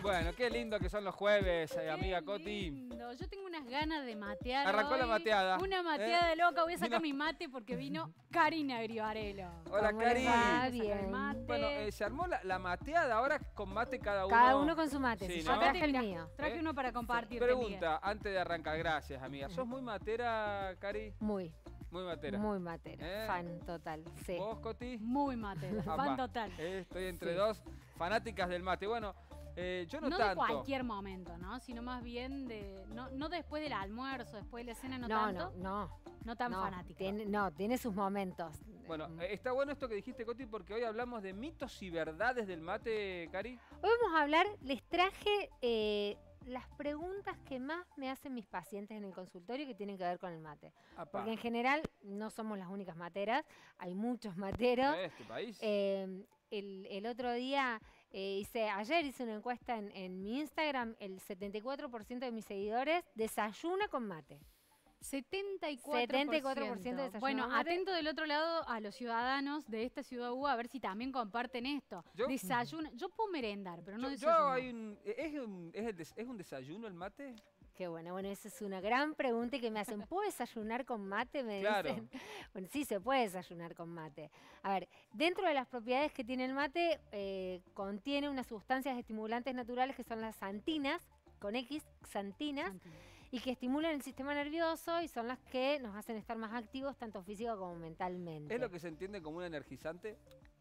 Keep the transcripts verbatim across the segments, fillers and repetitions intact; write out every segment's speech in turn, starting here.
Bueno, qué lindo que son los jueves, eh, amiga Qué Coti. lindo. Yo tengo unas ganas de matear. Arrancó hoy. la mateada. Una mateada ¿Eh? loca. Voy a sacar Vino- mi mate porque vino Karina Grivarello. Hola, ¿Cómo les Cari. va? Sacar el Bien. mate. Bueno, eh, se armó la, la mateada ahora con mate cada uno. Cada uno con su mate. Sí, Si ¿no? yo traje el Mirá, mío. Traje ¿Eh? uno para compartir. Pregunta, antes de arrancar, gracias, amiga. ¿Sos muy matera, Cari? Muy, Muy matera. muy matera. ¿Eh? Fan total, sí. ¿Vos, Coti? Muy mate. Apa, Fan total. eh, estoy entre Sí. dos fanáticas del mate. Bueno, eh, yo no, No, de tanto. cualquier momento, ¿no? Sino más bien de. No, no después del almuerzo, después de la cena, no, No, tanto. no, no. No tan no, fanática. Tiene, no, tiene sus momentos. Bueno, Mm. eh, está bueno esto que dijiste, Coti, porque hoy hablamos de mitos y verdades del mate, Cari. Hoy vamos a hablar, les traje eh, las preguntas que más me hacen mis pacientes en el consultorio que tienen que ver con el mate. Apá. Porque en general no somos las únicas materas, hay muchos materos. ¿Eh? Este país. Eh, el, el otro día eh, hice, ayer hice una encuesta en, en mi Instagram, el setenta y cuatro por ciento de mis seguidores desayuna con mate. setenta y cuatro por ciento. setenta y cuatro por ciento de desayuno Bueno, con mate. atento del otro lado a los ciudadanos de esta ciudad U, a ver si también comparten esto. Yo- Desayuno. Yo puedo merendar, pero no yo, yo desayuno. hay un, ¿es, un, es, el des- ¿Es un desayuno el mate? Qué bueno, bueno, esa es una gran pregunta que me hacen. ¿Puedo desayunar con mate? Me Claro. dicen. Bueno, sí, se puede desayunar con mate. A ver, dentro de las propiedades que tiene el mate, eh, contiene unas sustancias estimulantes naturales que son las xantinas, con X, xantinas, Santi. y que estimulan el sistema nervioso y son las que nos hacen estar más activos tanto físico como mentalmente. ¿Es lo que se entiende como un energizante?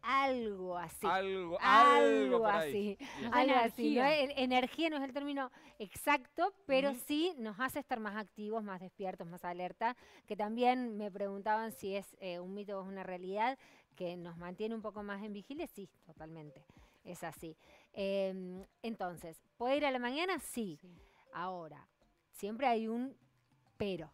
Algo así. Algo, algo, Algo por ahí. así. Bien. Da Algo así. energía. ¿no? El- energía no es el término exacto, pero Ujú. sí nos hace estar más activos, más despiertos, más alerta. Que también me preguntaban si es eh, un mito o es una realidad que nos mantiene un poco más en vigilia. Sí, totalmente. Es así. Em, entonces, ¿puede ir a la mañana? Sí. Sí. Ahora, siempre hay un pero.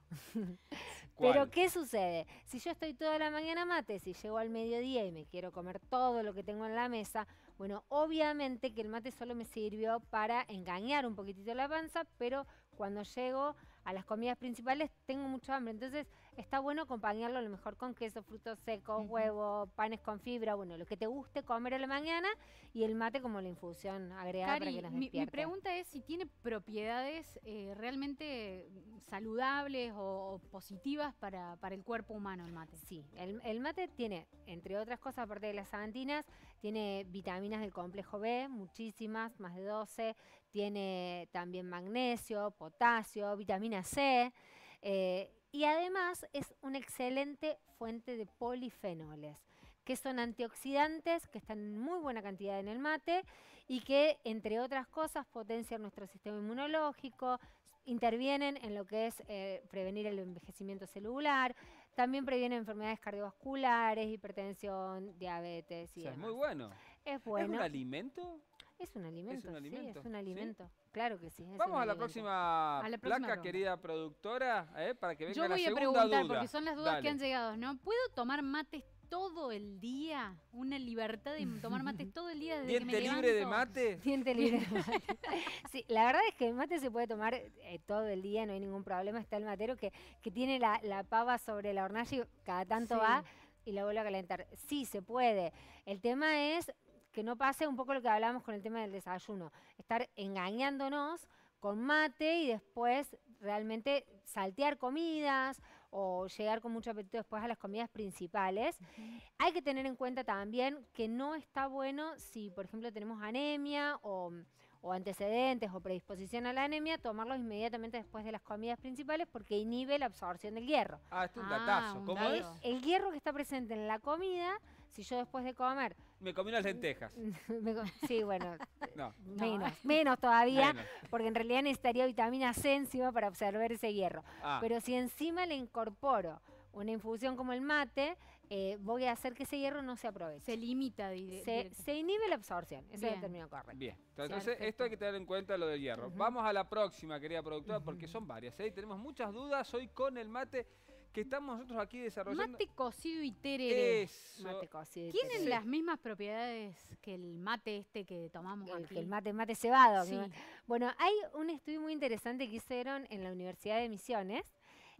¿Cuál? Pero ¿qué sucede? Si yo estoy toda la mañana mate, si llego al mediodía y me quiero comer todo lo que tengo en la mesa, bueno, obviamente que el mate solo me sirvió para engañar un poquitito la panza, pero cuando llego a las comidas principales tengo mucho hambre. Entonces está bueno acompañarlo a lo mejor con queso, frutos secos, Ujú. huevo, panes con fibra, bueno, lo que te guste comer a la mañana y el mate como la infusión agregada para Cari, que nos mi, mi despierte. pregunta es si tiene propiedades eh, realmente saludables o, o positivas para, para el cuerpo humano el mate. Sí, el, el mate tiene, entre otras cosas, aparte de las xantinas, tiene vitaminas del complejo B, muchísimas, más de doce. Tiene también magnesio, potasio, vitamina C. eh, y además es una excelente fuente de polifenoles, que son antioxidantes, que están en muy buena cantidad en el mate y que, entre otras cosas, potencian nuestro sistema inmunológico, intervienen en lo que es eh, prevenir el envejecimiento celular, también previenen enfermedades cardiovasculares, hipertensión, diabetes O y sea, es demás. muy bueno. Es ¿Es bueno. un alimento? Es un alimento, un sí, alimento, es un ¿sí? alimento. Claro que sí. es Vamos un a la alimento. próxima A la próxima placa, pregunta. querida productora, eh, para que venga Yo la voy a segunda preguntar, duda. porque son las dudas Dale. que han llegado, ¿no? ¿Puedo tomar mates todo el día? Una libertad de tomar mates todo el día desde que me ¿Diente libre de levanto? mate? Diente libre de mate. Sí, la verdad es que el mate se puede tomar eh, todo el día, no hay ningún problema. Está el matero que, que tiene la, la pava sobre la hornalla y cada tanto Sí. va y la vuelve a calentar. Sí, se puede. El tema es que no pase un poco lo que hablábamos con el tema del desayuno. Estar engañándonos con mate y después realmente saltear comidas o llegar con mucho apetito después a las comidas principales. Hay que tener en cuenta también que no está bueno si, por ejemplo, tenemos anemia o, o antecedentes o predisposición a la anemia, tomarlos inmediatamente después de las comidas principales porque inhibe la absorción del hierro. Ah, este es un Ah, datazo. un ¿Cómo dato. es? El hierro que está presente en la comida, si yo después de comer, Me comí unas lentejas. me co- sí, bueno, No. menos, menos todavía, Menos. porque en realidad necesitaría vitamina C encima para absorber ese hierro. Ah, Pero si encima le incorporo una infusión como el mate, eh, voy a hacer que ese hierro no se aproveche. Se limita. di- Se, directo. se inhibe la absorción, ese es Bien. el término correcto. bien. Entonces, Perfecto. esto hay que tener en cuenta lo del hierro. Ujú. Vamos a la próxima, querida productora, porque son varias. ¿eh? Tenemos muchas dudas hoy con el mate que estamos nosotros aquí desarrollando. Mate cocido y tereré. Eso. Mate cocido. ¿Tienen Sí. las mismas propiedades que el mate este que tomamos El, aquí? que el mate, mate cebado. que Sí. ma- Bueno, hay un estudio muy interesante que hicieron en la Universidad de Misiones,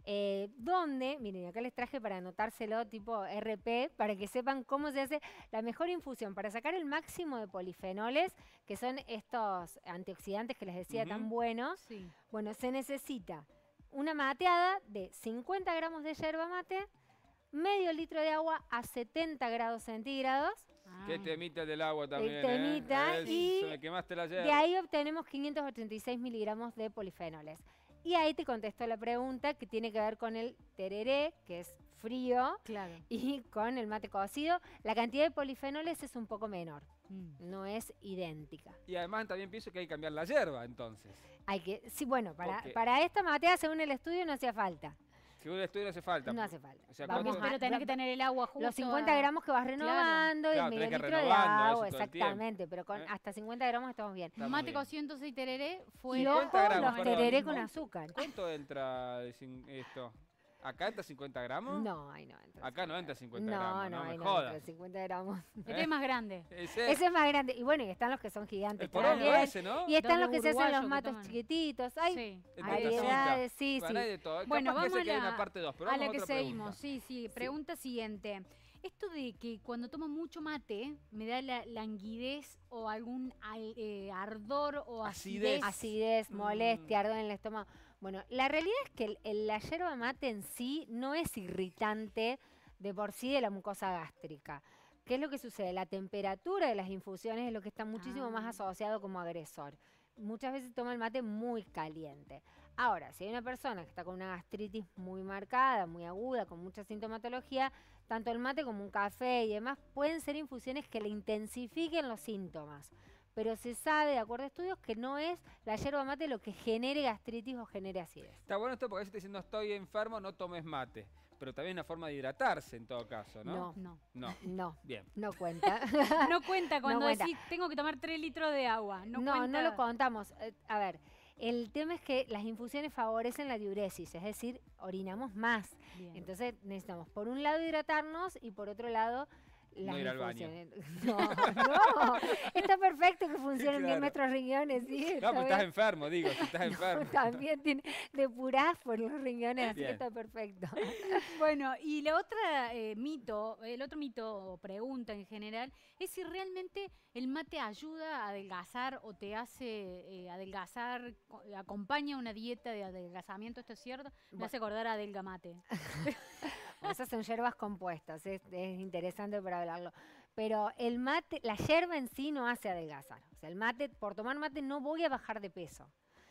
Eh, donde, miren, acá les traje para anotárselo tipo R P, para que sepan cómo se hace la mejor infusión para sacar el máximo de polifenoles, que son estos antioxidantes que les decía Ujú. tan buenos. Sí. Bueno, se necesita una mateada de cincuenta gramos de yerba mate, medio litro de agua a setenta grados centígrados. Qué Ah. temita del agua también, temita, ¿eh? Es- y se me quemaste la yerba. De ahí obtenemos quinientos ochenta y seis miligramos de polifenoles. Y ahí te contesto la pregunta que tiene que ver con el tereré, que es frío, Claro. y con el mate cocido. La cantidad de polifenoles es un poco menor, Mm. no es idéntica. Y además también pienso que hay que cambiar la yerba, entonces. Hay que, sí, bueno, para, Porque- para esta mateada, según el estudio, no hacía falta. Según el estudio no hace falta. No hace falta. O sea, Vamos ¿cuánto- a- Pero tenés que tener el agua justo. Los cincuenta a- gramos que vas renovando y Claro, el medio tenés que litro de renovando eso agua, todo el tiempo. exactamente. Pero con ¿Eh? hasta cincuenta gramos estamos bien. Está muy Mate bien. cocido entonces y tereré fue. Y cincuenta ojo, gramos, los perdón. tereré con ¿Cuánto- azúcar. ¿Cuánto entra de cin- esto? ¿Acá entra cincuenta gramos? No, ahí no entra. Acá no entra cincuenta no, gramos, no, no, me ahí no jodas. entra cincuenta gramos. Este es más grande. Ese, Ese es más grande. Y bueno, y están los que son gigantes el porongo también. ese, ¿no? Y están Los los que se hacen uruguayos los que mates toman. chiquititos. Hay Sí. El Ahí de está. variedades, sí, Bueno, hay sí. de todo. Bueno, Capaz que vamos ese que a hay la, una parte dos, pero a vamos la que otra seguimos. pregunta. Sí, sí. Pregunta siguiente. Esto de que cuando tomo mucho mate me da la languidez o algún al- eh, ardor o Acidez. acidez. Acidez, Mm. molestia, ardor en el estómago. Bueno, la realidad es que el- el- la yerba mate en sí no es irritante de por sí de la mucosa gástrica. ¿Qué es lo que sucede? La temperatura de las infusiones es lo que está muchísimo más Ah. asociado como agresor. Muchas veces toma el mate muy caliente. Ahora, si hay una persona que está con una gastritis muy marcada, muy aguda, con mucha sintomatología, tanto el mate como un café y demás pueden ser infusiones que le intensifiquen los síntomas. Pero se sabe, de acuerdo a estudios, que no es la yerba mate lo que genere gastritis o genere acidez. Está bueno esto porque a veces te dicen no estoy enfermo, no tomes mate. Pero también es una forma de hidratarse en todo caso, ¿no? No. No. No. No, Bien. no cuenta. No cuenta cuando cuenta. decís tengo que tomar tres litros de agua. No, No, no, cuenta. lo contamos. Eh, a ver, el tema es que las infusiones favorecen la diuresis, es decir, orinamos más. Bien. Entonces necesitamos por un lado hidratarnos y por otro lado las No ir al baño. infusiones. No, no, está perfecto que funcionen bien Claro. nuestros riñones, ¿sí? No, Está pues estás bien. enfermo, digo, si estás enfermo. También tiene depurás por los riñones, así que Bien. está perfecto. Bueno, y la otra eh, mito, el otro mito o pregunta en general, es si realmente el mate ayuda a adelgazar o te hace eh, adelgazar, co- acompaña una dieta de adelgazamiento, ¿esto es cierto? Me Bueno. hace acordar a Adelga Mate. Esas son hierbas compuestas, es, es interesante para hablarlo. Pero el mate, la hierba en sí no hace adelgazar. O sea, el mate, por tomar mate no voy a bajar de peso.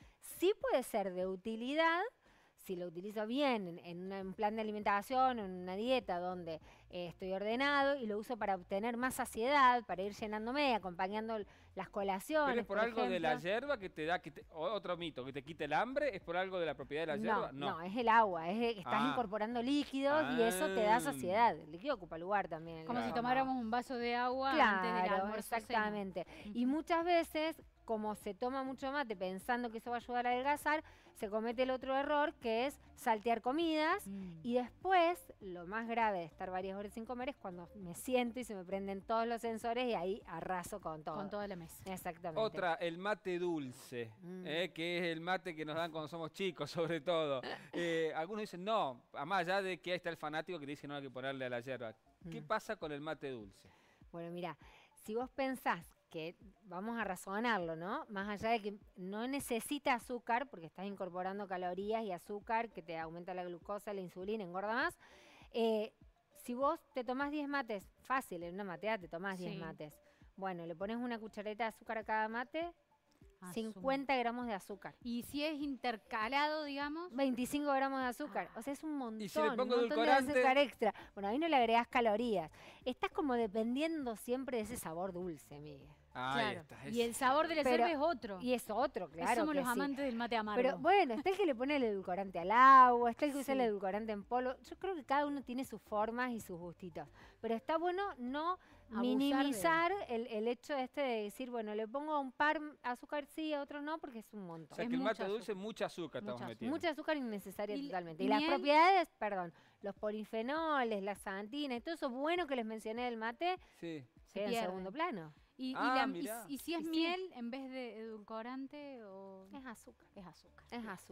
Sí puede ser de utilidad si lo utilizo bien en, en una- un plan de alimentación o en una dieta donde eh, estoy ordenado y lo uso para obtener más saciedad, para ir llenándome, acompañando l- las colaciones. ¿Pero es por, algo de la ejemplo. yerba que te da, que te- o otro mito, que te quite el hambre? ¿Es por algo de la propiedad de la yerba? No, no, es el agua, es que estás Ah. incorporando líquidos y eso te da Ah. saciedad. El líquido ocupa lugar también. en el Como si estómago. tomáramos un vaso de agua antes del Claro, almuerzo. cena. exactamente. Y Ujú. muchas veces, como se toma mucho mate pensando que eso va a ayudar a adelgazar, se comete el otro error que es saltear comidas. Mm. Y después, lo más grave de estar varias horas sin comer es cuando me siento y se me prenden todos los sensores y ahí arraso con todo. Con toda la mesa. Exactamente. Otra, el mate dulce, Mm. eh, que es el mate que nos dan cuando somos chicos, sobre todo. Eh, algunos dicen, no, a más allá de que ahí está el fanático que dice no hay que ponerle a la yerba. ¿Qué Mm. pasa con el mate dulce? Bueno, mira, si vos pensás que vamos a razonarlo, ¿no? Más allá de que no necesita azúcar, porque estás incorporando calorías y azúcar que te aumenta la glucosa, la insulina, engorda más. eh, si vos te tomás diez mates, fácil, en una mateada te tomás diez Sí. mates. Bueno, le pones una cuchareta de azúcar a cada mate, Asumo. cincuenta gramos de azúcar. Y si es intercalado, digamos. veinticinco gramos de azúcar, o sea, es un montón, ¿Y si le pongo un montón de edulcorante? azúcar extra. Bueno, ahí no le agregás calorías. Estás como dependiendo siempre de ese sabor dulce, Miguel. Ahí Claro. está. Y el sabor de la Pero- yerba es otro. Y es otro, Es- claro. Somos que los sí. amantes del mate amargo. Pero bueno, está el que le pone el edulcorante al agua, está el que usa el Sí. edulcorante en polvo. Yo creo que cada uno tiene sus formas y sus gustitos. Pero está bueno no Abusar minimizar el, el hecho este de decir, bueno, le pongo a un par azúcar sí, a otro no, porque es un O montón. sea Es que el mate mucho dulce, mucha azúcar Mucha estamos azúcar. metiendo. Mucha azúcar innecesaria Y- totalmente. y Y las miel. propiedades, perdón, los polifenoles, la xantina y todo eso bueno que les mencioné del mate, Sí. Se queda en pierde. segundo plano. Y, y Ah, la- y mirá. s- y si es Y sí. miel en vez de edulcorante o Es azúcar. es azúcar. Es azúcar.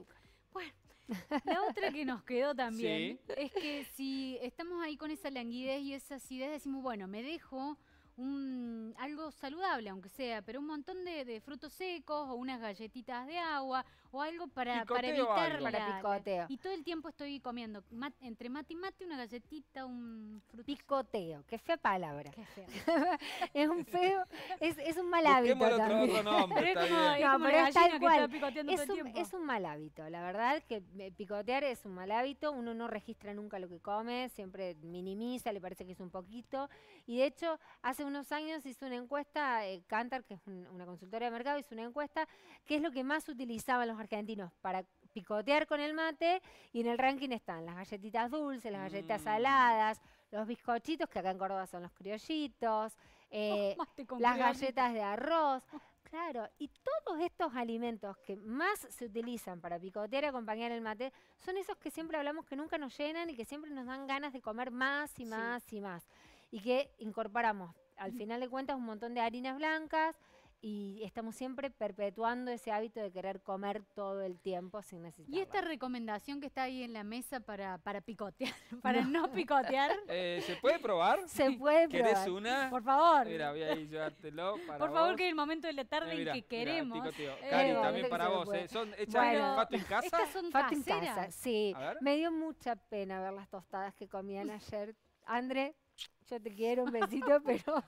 La otra que nos quedó también Sí. es que si estamos ahí con esa languidez y esa acidez, decimos, bueno, me dejo un, algo saludable, aunque sea, pero un montón de, de frutos secos o unas galletitas de agua o algo para, para Picoteo evitar algo. Para la- la- picoteo. y todo el tiempo estoy comiendo ma- entre mate y mate una galletita, un fruto Picoteo, qué fea palabra. Qué feo. Es un feo, es, es un mal hábito Busquémosle otro, también. otro nombre, Pero es está como, bien. es No, como pero la es tal gallina que cual. está picoteando Es todo el un, tiempo. es un mal hábito, la verdad que eh, picotear es un mal hábito, uno no registra nunca lo que come, siempre minimiza, le parece que es un poquito. Y de hecho, hace unos años hizo una encuesta, eh, Kantar, que es un- una consultora de mercado, hizo una encuesta, qué es lo que más utilizaban los argentinos para picotear con el mate, y en el ranking están las galletitas dulces, las galletas Mm. saladas, los bizcochitos, que acá en Córdoba son los criollitos, eh, Mate con las criollitos. galletas de arroz. Claro, y todos estos alimentos que más se utilizan para picotear y acompañar el mate son esos que siempre hablamos que nunca nos llenan y que siempre nos dan ganas de comer más y Sí. más y más. Y que incorporamos, al final de cuentas, un montón de harinas blancas y estamos siempre perpetuando ese hábito de querer comer todo el tiempo sin necesitar. Y esta recomendación que está ahí en la mesa para, para picotear, para no, picotear, Eh, ¿Se puede probar? se puede ¿Querés probar. una? por favor. Mira, voy a ir llevártelo para Por favor, vos. que es el momento de la tarde Eh, mirá, en que mirá, queremos. picoteo. Eh, Cari, bueno, también que para se vos, puede. ¿eh? ¿Son hechas Bueno. en fato en casa? Estas son Fato en caseras. casa, sí. A ver. Me dio mucha pena ver las tostadas que comían ayer. André, yo te quiero, un besito, pero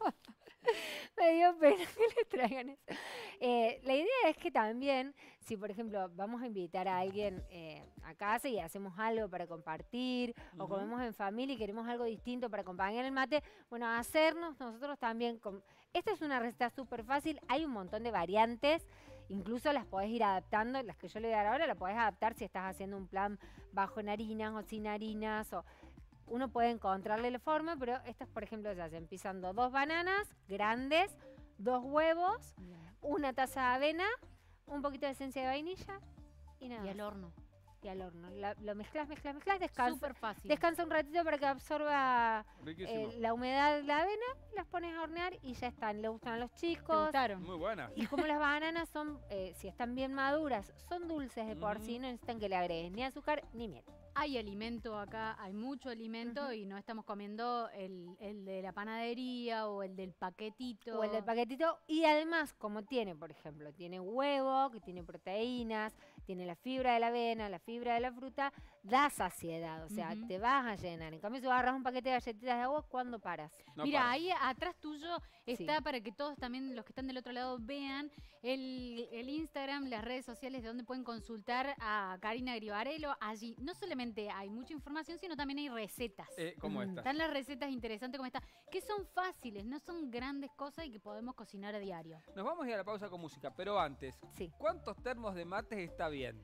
me dio pena que le traigan eso. Eh, la idea es que también, si por ejemplo vamos a invitar a alguien eh, a casa y hacemos algo para compartir, o Ujú. comemos en familia y queremos algo distinto para acompañar el mate, bueno, hacernos nosotros también. com- Esta es una receta súper fácil, hay un montón de variantes. Incluso las podés ir adaptando, las que yo le voy a dar ahora, la podés adaptar si estás haciendo un plan bajo en harinas o sin harinas. O uno puede encontrarle la forma, pero estas, por ejemplo, se hacen pisando dos bananas grandes, dos huevos, una taza de avena, un poquito de esencia de vainilla y nada. Y más. al horno. Y al horno. La- lo mezclas, mezclas, mezclas, descansa, Súper fácil. descansa un ratito para que absorba Riquísimo. eh, la humedad de la avena, las pones a hornear y ya están. Le gustan a los ¿Te chicos. gustaron? Muy buena. Y como las bananas son, eh, si están bien maduras, son dulces de por sí, Ujú. no necesitan que le agregues ni azúcar ni miel. Hay alimento acá, hay mucho alimento Ujú. y no estamos comiendo el, el de la panadería o el del paquetito. O el del paquetito. Y además, como tiene, por ejemplo, tiene huevo, que tiene proteínas, tiene la fibra de la avena, la fibra de la fruta, da saciedad. O sea, Ujú. te vas a llenar. En cambio, si agarras un paquete de galletitas de agua, ¿cuándo paras? No Mira, para. ahí atrás tuyo está Sí. para que todos también los que están del otro lado vean el, el Instagram, las redes sociales de donde pueden consultar a Karina Gribarello. Allí no solamente hay mucha información, sino también hay recetas. Eh, ¿Cómo Mm. estas? Están las recetas interesantes como esta, que son fáciles, no son grandes cosas y que podemos cocinar a diario. Nos vamos a ir a la pausa con música, pero antes, Sí. ¿cuántos termos de mates está bien?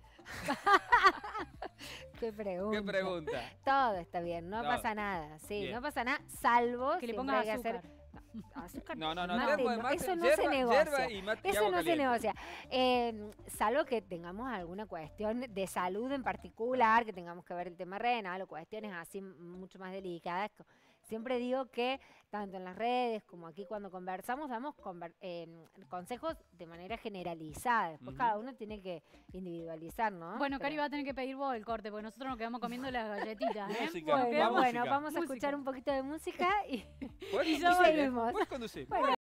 ¿Qué pregunta? ¿Qué pregunta? Todo está bien, no Todo. pasa nada. Sí, Bien. no pasa nada, salvo Que le siempre pongas hay que hacer- azúcar. No, azúcar No, no, no, mate termo de no, mate, eso no yerba, se negocia. yerba y mate y Eso agua no se caliente. negocia. Eh, salvo que tengamos alguna cuestión de salud en particular, que tengamos que ver el tema renal o cuestiones así m- mucho más delicadas. co- Siempre digo que tanto en las redes como aquí cuando conversamos damos conver- eh, consejos de manera generalizada. Después Ujú. cada uno tiene que individualizar, ¿no? Bueno, Pero- Cari va a tener que pedir vos el corte, porque nosotros nos quedamos comiendo las galletitas. ¿eh? Música, Bueno, va bueno, música. vamos a Música. escuchar un poquito de música y, ¿Puedes y conducir, eh? seguimos. ¿Puedes conducir? Bueno,